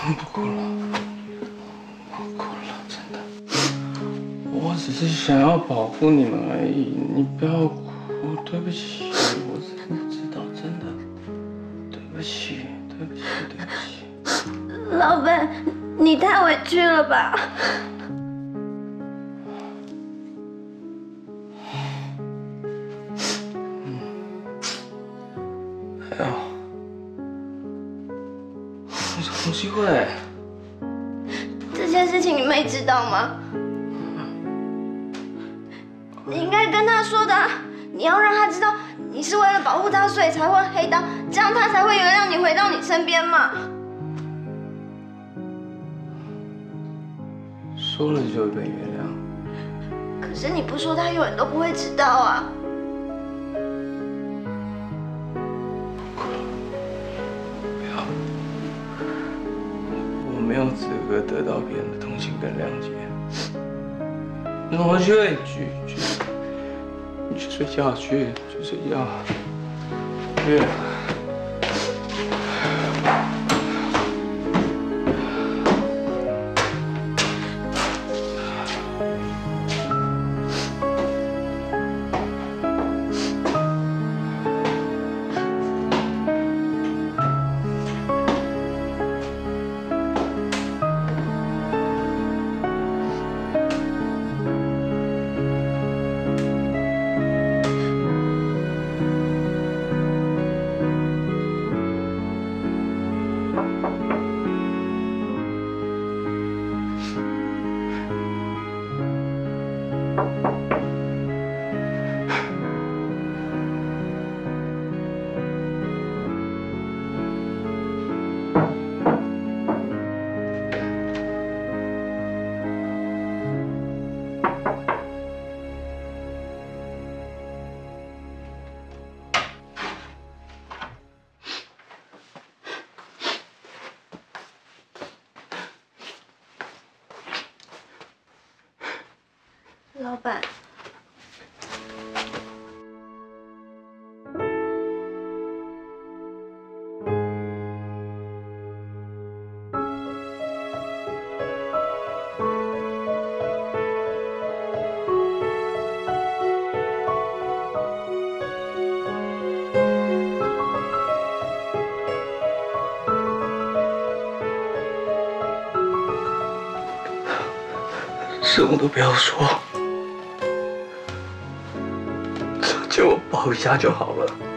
不哭了，不哭了，真的。我只是想要保护你们而已，你不要哭，对不起，我真的知道，真的，对不起，对不起，对不起。 老板，你太委屈了吧？ 哎呦，你什么机会？ 这件事情你妹知道吗？你应该跟她说的啊，你要让她知道你是为了保护她，所以才会黑刀，这样她才会原谅你，回到你身边嘛。 说了就会被原谅。 可是你不说，她永远都不会知道啊。 不要，我没有资格得到别人的同情跟谅解。我去睡觉，去睡觉，去。 老板， 什么都不要说，借我抱一下就好了。